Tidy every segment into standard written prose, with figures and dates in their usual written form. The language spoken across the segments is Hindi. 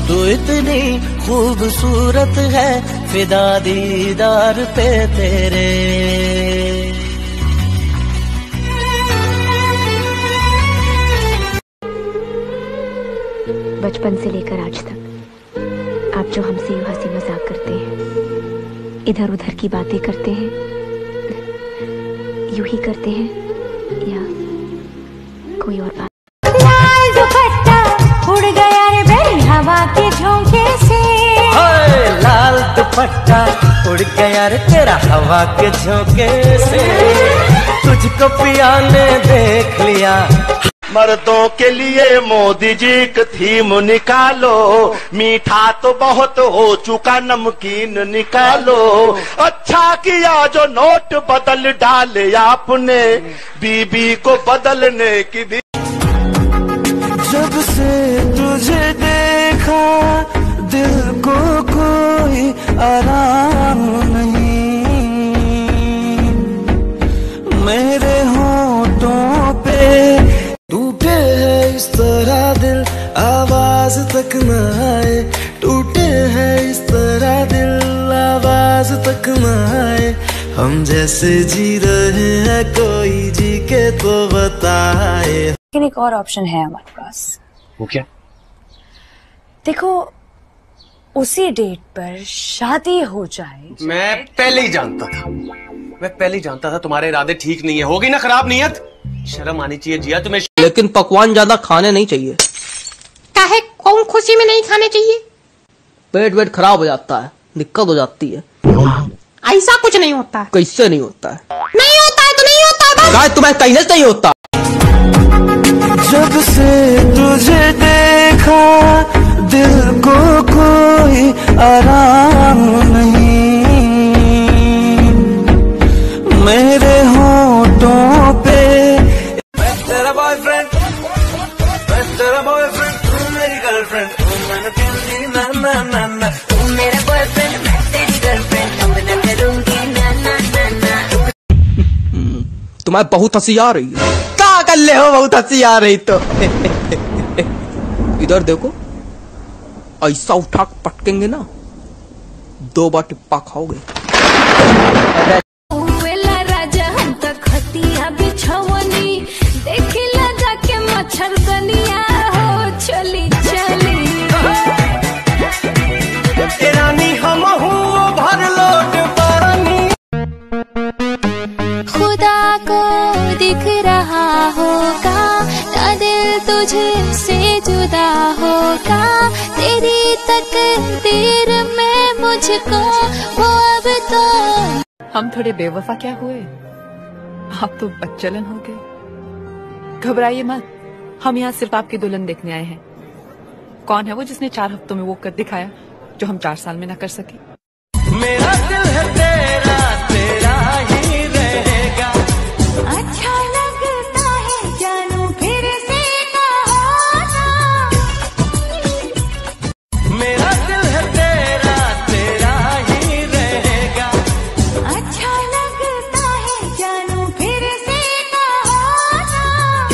तू इतनी खूबसूरत है, फिदा दीदार पे तेरे। बचपन से लेकर आज तक आप जो हमसे यूं हंसी मजाक करते हैं, इधर उधर की बातें करते हैं, यूं ही करते हैं या कोई और बात? लाल दुपट्टा उड़ गया रे बेरी हवा के झोंके से। लाल दुपट्टा उड़ गया रे तेरा हवा के झोंके से। तुझको पिया ने देख लिया। मर्दों के लिए मोदी जी की थीम निकालो, मीठा तो बहुत हो चुका नमकीन निकालो। अच्छा किया जो नोट बदल डाले आपने, बीबी को बदलने की भी। जब से तुझे देखा दिल को कोई आराम नहीं, मेरे होठों पे टूटे है इस तरह दिल, आवाज तक न आए। टूटे है इस तरह दिल, आवाज तक न आए। हम जैसे जी रहे हैं कोई जी के तो बताए। लेकिन एक और ऑप्शन है हमारे पास। वो क्या? देखो, उसी डेट पर शादी हो जाए। मैं पहले ही जानता था, मैं पहले ही जानता था तुम्हारे इरादे ठीक नहीं है। होगी ना खराब नीयत, शर्म आनी चाहिए जिया तुम्हें। लेकिन पकवान ज्यादा खाने नहीं चाहिए। काहे कौन खुशी में नहीं खाने चाहिए? पेट वेट खराब हो जाता है, दिक्कत हो जाती है। ऐसा कुछ नहीं होता है। कैसे नहीं होता है? नहीं होता है तो नहीं होता है बस। तुम्हें कहने से नहीं होता। जब से तुझे देखा दिल को कोई आराम नहीं, मेरे होठों पे। मैं तेरा बॉयफ्रेंड, मैं तेरा बॉयफ्रेंड, तू मेरी गर्लफ्रेंड, तू मैंने तेरी ना ना ना ना। तू मेरा बॉयफ्रेंड, मैं तेरी गर्लफ्रेंड, तू मैं करूंगी ना ना ना ना। तुम्हें बहुत हंसी आ रही है। क्या कर ले हो, बहुत हंसी आ रही तो। इधर देखो, ऐसा उठा पटकेंगे ना, 2 बार टिप्पा खाओगे। मच्छरदनिया हो चली चली। रानी हम हूँ भर लोट पानी। खुदा को दिख रहा होगा ना दिल तुझे से जुदा होगा, तेरी तकदीर में मुझको वो अब तो। हम थोड़े बेवफा क्या हुए, आप तो बच्चलन हो गए। घबराइए मत, हम यहाँ सिर्फ आपकी दुल्हन देखने आए हैं। कौन है वो जिसने 4 हफ्तों में वो कर दिखाया जो हम 4 साल में ना कर सके? मेरा दिल है तेरा, तेरा ही रहेगा। अच्छा लगता है जानू फिर से कहो ना। मेरा दिल है तेरा, तेरा ही रहेगा। अच्छा लगता है जानू फिर से कहो ना।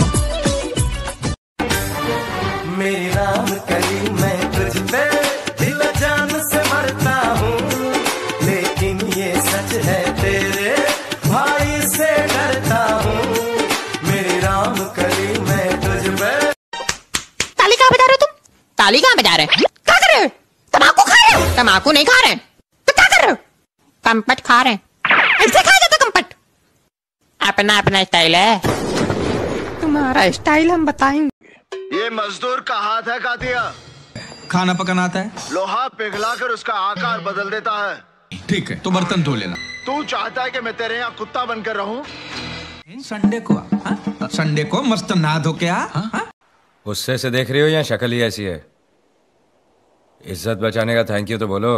मेरी राम कली मैं तुझ पे दिल जान से मरता हूँ, लेकिन ये सच है तेरे भाई से डरता हूँ। मेरी राम कली मैं तुझ पे। ताली कहाँ बजा रहे हो तुम? ताली कहाँ बजा रहे हो? क्या कर रहे हो? तम्बाकू खा रहे हो? तम्बाकू नहीं खा रहे तो क्या कर रहे हो? कंपट खा रहे हैं। ऐसे खाया जाता कंपट? अपना अपना स्टाइल है। तुम्हारा स्टाइल हम बताएंगे। ये मजदूर का हाथ है कातिया, खाना पकाना आता है, लोहा पिघलाकर उसका आकार बदल देता है। ठीक है तो बर्तन धो लेना। तू चाहता है कि मैं तेरे यहाँ कुत्ता बनकर रहूं? संडे को संडे को मस्त नहा धो के आ। गुस्से से देख रही हो या शक्ल ही ऐसी है? इज्जत बचाने का थैंक यू तो बोलो।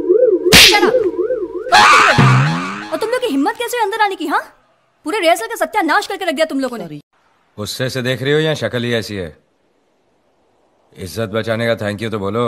और तुम लोग की हिम्मत कैसे अंदर आने की? हाँ, पूरे रिहर्सल का सत्यानाश करके रख दिया तुम लोगों ने। गुस्से से देख रही हो या शक्ल ही ऐसी है? इज्जत बचाने का थैंक यू तो बोलो।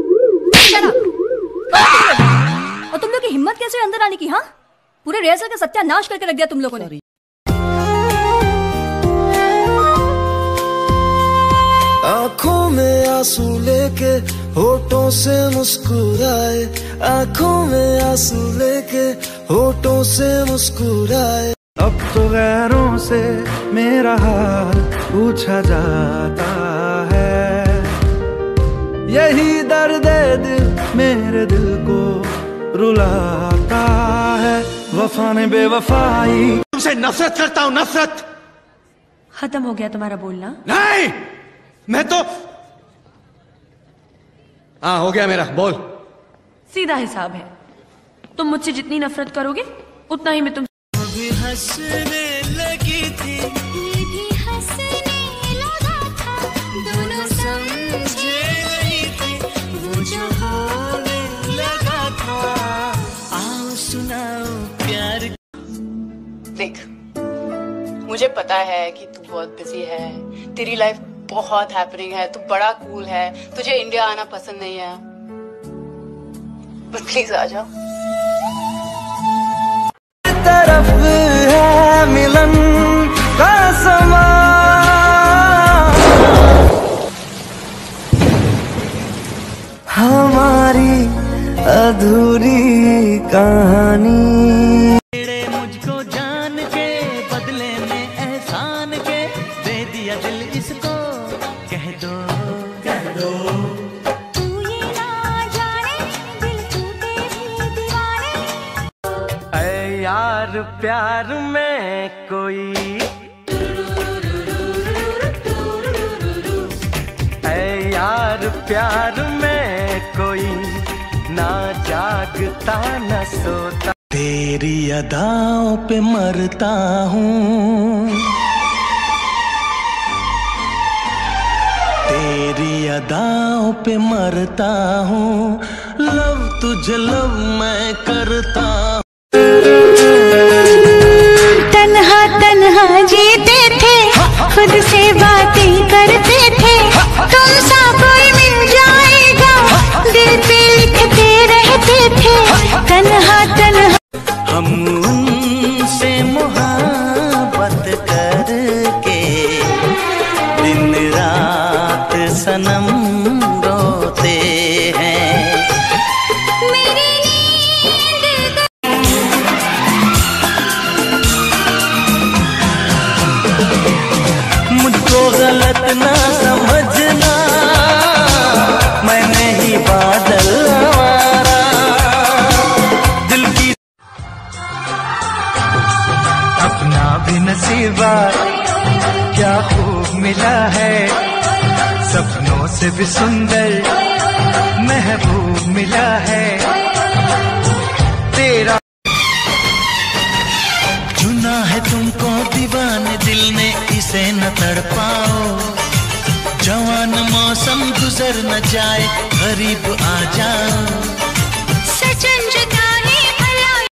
और तुम लोग की हिम्मत कैसे अंदर आने की? हाँ, पूरे रिहर्सल का सत्यानाश करके रख दिया तुम लोगों ने। आँखों में आंसू लेके होठों से मुस्कुराए, आंखों में आंसू लेके होठों से मुस्कुराए। अब तो गैरों से मेरा हाल पूछा जाता है, यही दर्द दिल मेरे दिल को रुलाता है। वफा ने बेवफाई, तुमसे नफरत करता हूं, नफरत। खत्म हो गया तुम्हारा बोलना? नहीं, मैं तो हाँ हो गया मेरा। बोल। सीधा हिसाब है, तुम मुझसे जितनी नफरत करोगे उतना ही मैं तुम। भी हंसने लगी थी, ये भी हंसने लगा था, दोनों समझे नहीं थी वो जो होने लगा था। आओ सुनाओ प्यार। देख, मुझे पता है कि तू बहुत बिजी है, तेरी लाइफ बहुत हैपनिंग है, तू बड़ा कूल है, तुझे इंडिया आना पसंद नहीं है, बट प्लीज आ जाओ। तरफ है मिलन का समा, हमारी अधूरी कहानी। मुझको जान के बदले में एहसान के दे दिया दिल इसको, कह दो कह दो। तू ये ना जाने दिल टूटे भी दीवाने। ऐ यार प्यार में कोई, ऐ यार प्यार में कोई ना जागता न सोता। तेरी अदाओं पे मरता हूँ, तेरी अदाओं पे मरता हूँ, लव तुझे लव मैं करता हूँ। तन्हा तन्हा जीते थे, खुद से बातें करते थे, तुमसा कोई मिल जाएगा, दिल पे लिखते रहते थे। तन्हा तन्हा हम उनसे मोहब्बत करके दिन रात सनम रोते हैं। मेरी नींद मुझको गलत ना समझना, मैं नहीं बादल हमारा, दिल की अपना भी नसीबा क्या खूब मिला है, सपनों से भी सुंदर महबूब मिला है। तेरा चुना है तुमको दीवाने दिल ने, इसे न तड़पाओ, जवान मौसम गुजर न जाए, करीब आ जाओ। सजन